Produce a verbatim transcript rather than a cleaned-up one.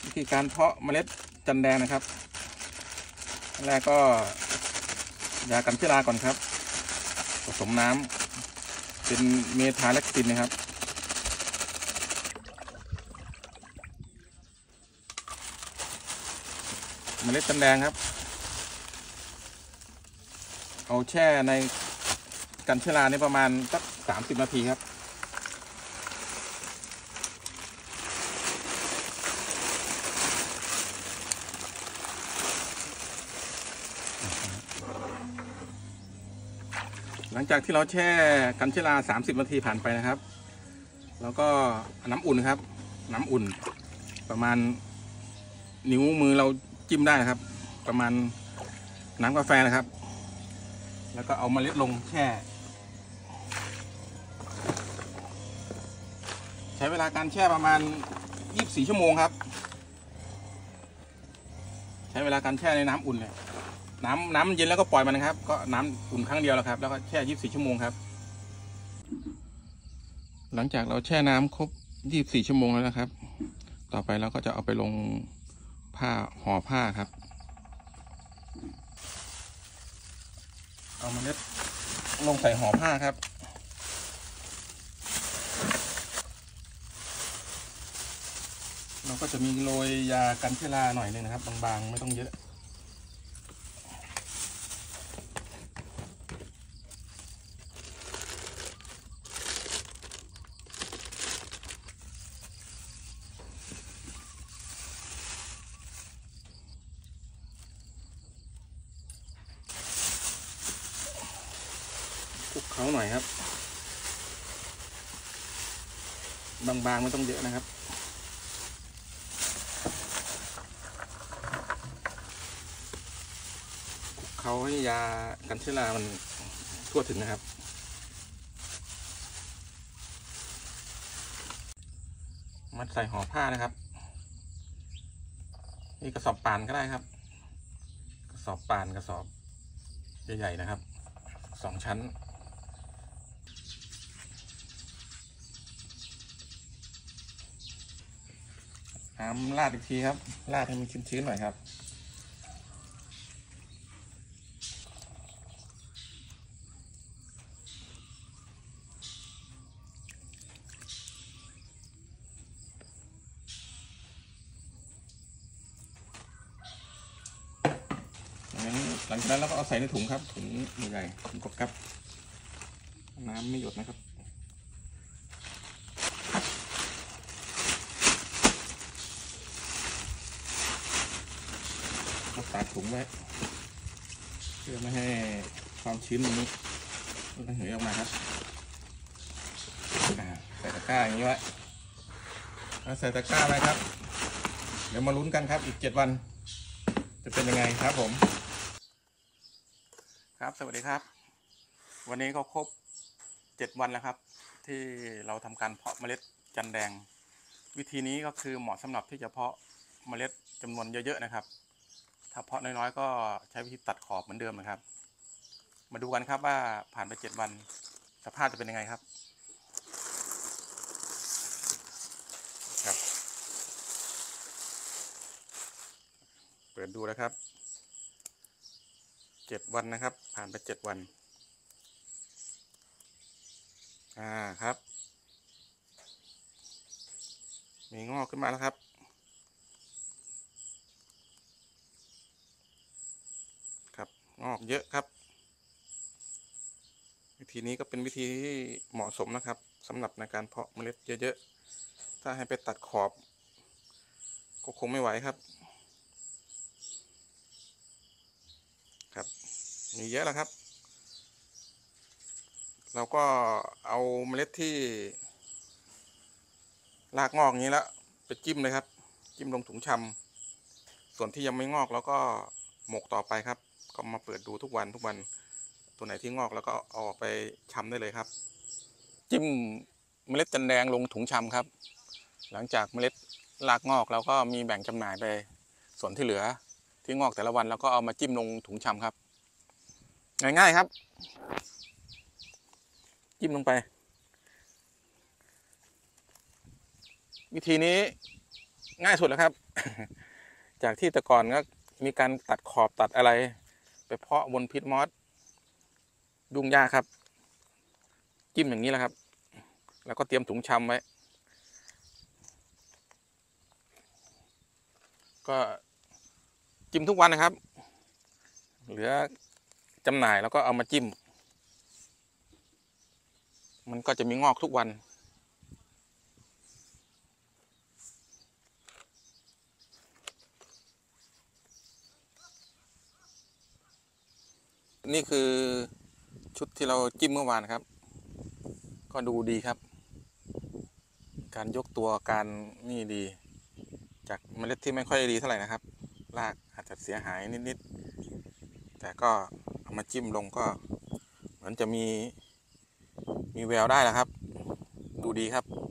วิธีการเพาะเมล็ดจันแดงนะครับแรกก็ยากันเชื้อราก่อนครับผสมน้ำเป็นเมทาแลคตินนะครับเมล็ดจันแดงครับเอาแช่ในกันเชื้อราในประมาณสักสามสิบนาทีครับหลังจากที่เราแช่กันเชื้อราสามสิบนาทีผ่านไปนะครับแล้วก็น้ำอุ่นครับน้ำอุ่นประมาณนิ้วมือเราจิ้มได้นะครับประมาณน้ำกาแฟนะครับแล้วก็เอาเมล็ดลงแช่ใช้เวลาการแช่ประมาณยี่สิบสี่ชั่วโมงครับใช้เวลาการแช่ในน้ำอุ่นเนี่ยน้ำน้ำเย็นแล้วก็ปล่อยมันนะครับก็น้ำอุ่นครั้งเดียวแล้วครับแล้วก็แช่ยี่สิบสี่ชั่วโมงครับหลังจากเราแช่น้ำครบยี่สิบสี่ชั่วโมงแล้วนะครับต่อไปเราก็จะเอาไปลงผ้าห่อผ้าครับเอาเมล็ดลงใส่ห่อผ้าครับเราก็จะมีโรยยากันเชื้อราหน่อยนึงนะครับบางๆไม่ต้องเยอะคลุกเขาหน่อยครับบางๆไม่ต้องเยอะนะครับเขาให้ยากันเชื้อรามันทั่วถึงนะครับมัดใส่ห่อผ้านะครับนี่กระสอบป่านก็ได้ครับกระสอบป่านกระสอบใหญ่ๆนะครับสองชั้นน้ำราดอีกทีครับราดให้มันชื้นๆหน่อยครับหลังจากนั้นเราก็เอาใส่ในถุงครับถุงใหญ่ๆถุงกบกับน้ำไม่หยดนะครับก็ตัดถุงไว้เพื่อไม่ให้ความชื้นมันระเหยออกมาครับใส่ตะกร้าอย่างนี้ไว้ใส่ตะกร้าไว้ครับเดี๋ยวมาลุ้นกันครับอีกเจ็ดวันจะเป็นยังไงครับผมครับสวัสดีครับวันนี้ก็ครบเจ็ดวันแล้วครับที่เราทำการเพาะเมล็ดจันแดงวิธีนี้ก็คือเหมาะสำหรับที่จะเพาะเมล็ดจำนวนเยอะๆนะครับถ้าเพาะน้อยๆก็ใช้วิธีตัดขอบเหมือนเดิมนะครับมาดูกันครับว่าผ่านไปเจ็ดวันสภาพจะเป็นยังไงครับครับเปิดดูแล้วครับเจ็ดวันนะครับผ่านไปเจ็ดวันอ่าครับมีงอกขึ้นมาแล้วครับครับงอกเยอะครับวิธีนี้ก็เป็นวิธีที่เหมาะสมนะครับสำหรับในการเพาะเมล็ดเยอะๆถ้าให้ไปตัดขอบก็คงไม่ไหวครับครับมีเยอะแล้วครับเราก็เอาเมล็ดที่รากงอกอย่างนี้แล้วไปจิ้มเลยครับจิ้มลงถุงชำส่วนที่ยังไม่งอกแล้วก็หมกต่อไปครับก็มาเปิดดูทุกวันทุกวันตัวไหนที่งอกแล้วก็เอาออกไปชำได้เลยครับจิ้มเมล็ดจันแดงลงถุงชำครับหลังจากเมล็ดรากงอกเราก็มีแบ่งจำหน่ายไปส่วนที่เหลือที่งอกแต่ละวันเราก็เอามาจิ้มลงถุงชำครับง่ายๆครับจิ้มลงไปวิธีนี้ง่ายสุดแล้วครับ จากที่แต่ก่อนก็มีการตัดขอบตัดอะไร ไปเพาะบนพิษมอสยุ่งยากครับ จิ้มอย่างนี้แหละครับ แล้วก็เตรียมถุงชำไว้ ก็จิ้มทุกวันนะครับ เหลือจำหน่ายแล้วก็เอามาจิ้ม มันก็จะมีงอกทุกวัน นี่คือชุดที่เราจิ้มเมื่อวานครับ ก็ดูดีครับ การยกตัวการนี่ดี จากเมล็ดที่ไม่ค่อยดีเท่าไหร่นะครับ รากอาจจะเสียหายนิดๆ แต่ก็เอามาจิ้มลงก็เหมือนจะมีมีแววได้แล้วครับ ดูดีครับ